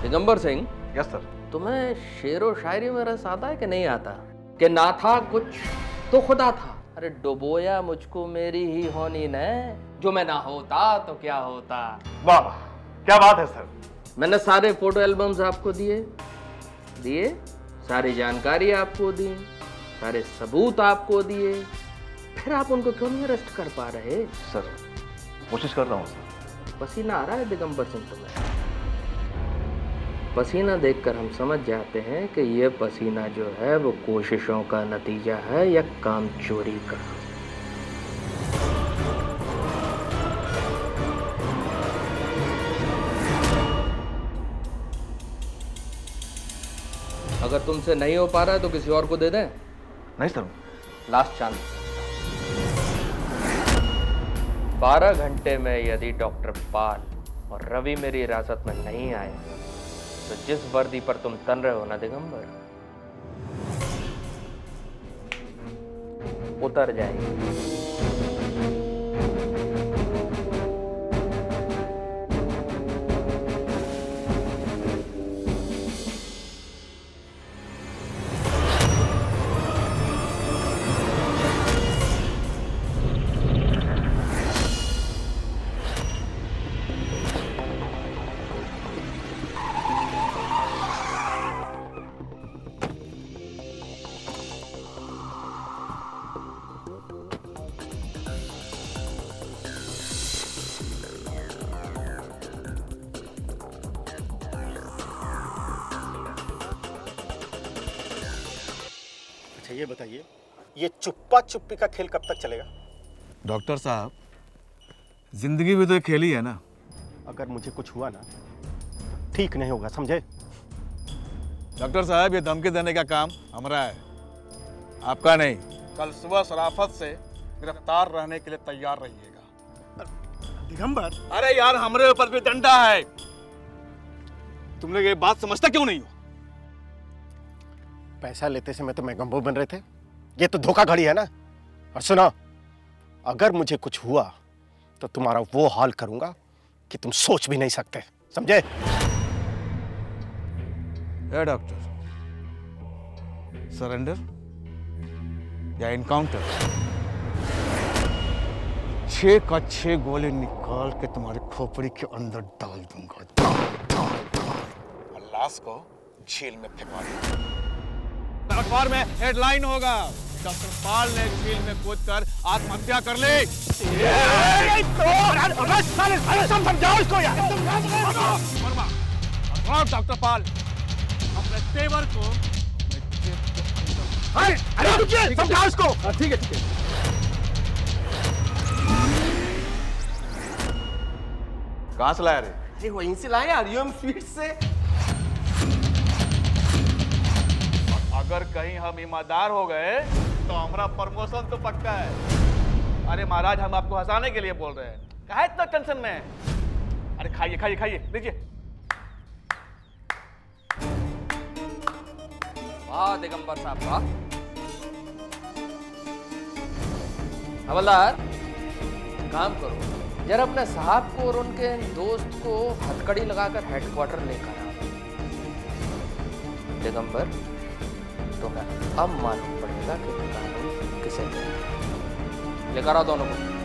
Digambar Singh. Yes sir. तुम्हें शेरो शायरी में रस आता है कि नहीं आता? कि ना था कुछ तो खुदा था, अरे डुबोया मुझको मेरी ही होनी ने, जो मैं ना होता तो क्या होता। वाह क्या बात है सर। मैंने सारे फोटो एल्बम्स आपको दिए, सारी जानकारी आपको दी, सारे सबूत आपको दिए, फिर आप उनको क्यों नहीं अरेस्ट कर पा रहे? सर कोशिश कर रहा हूँ सर। पसीना आ रहा है दिगंबर सिंह तुम्हें? पसीना देखकर हम समझ जाते हैं कि ये पसीना जो है वो कोशिशों का नतीजा है या काम चोरी का। अगर तुमसे नहीं हो पा रहा है तो किसी और को दे दें? नहीं सर। Last chance. 12 घंटे में यदि डॉक्टर पाल और रवि मेरी हिरासत में नहीं आए तो जिस वर्दी पर तुम तन रहे हो ना दिगंबर, उतर जाएगी। ये बताइए, ये चुप्पा चुप्पी का खेल कब तक चलेगा? डॉक्टर साहब, जिंदगी भी तो एक खेल ही है ना। अगर मुझे कुछ हुआ ना, ठीक नहीं होगा, समझे? डॉक्टर साहब, ये धमकी देने का काम हमारा है, आपका नहीं। कल सुबह शराफत से गिरफ्तार रहने के लिए तैयार रहिएगा। दिगंबर, अरे यार, हमारे ऊपर भी डंडा है। तुम लोग ये बात समझता क्यों नहीं हो? पैसा लेते समय तो मैं गंभीर बन रहे थे, ये तो धोखाधड़ी है ना। और सुनो, अगर मुझे कुछ हुआ तो तुम्हारा वो हाल करूंगा कि तुम सोच भी नहीं सकते, समझे? ए डॉक्टर, सरेंडर या इनकाउंटर? 6 का 6 गोले निकाल के तुम्हारे खोपड़ी के अंदर डाल दूंगा, और लाश को झील में फेंका दूंगा। अखबार में हेडलाइन होगा, डॉक्टर पाल ने झील में कूदकर आत्महत्या कर ली। समझाओ इसको यार। डॉक्टर पाल अपने तेवर को समझाओ इसको। ठीक है। कहाँ से लाया रे? अरे वहीं से लाए, हरिओम स्वीट से। अगर कहीं हम ईमानदार हो गए तो हमारा प्रमोशन तो पक्का है। अरे महाराज, हम आपको हंसाने के लिए बोल रहे हैं, काहे इतना टेंशन में है? अरे खाइए, लीजिए। वाह दिगंबर साहब, वाह। हवलदार, काम करो, जरा अपने साहब को और उनके दोस्त को हथकड़ी लगाकर हेडक्वार्टर लेकर आओ। दिगंबर, तुम्हें अब मालूम पड़ेगा कि कानून किसे कहते हैं। लेकर आओ दोनों को।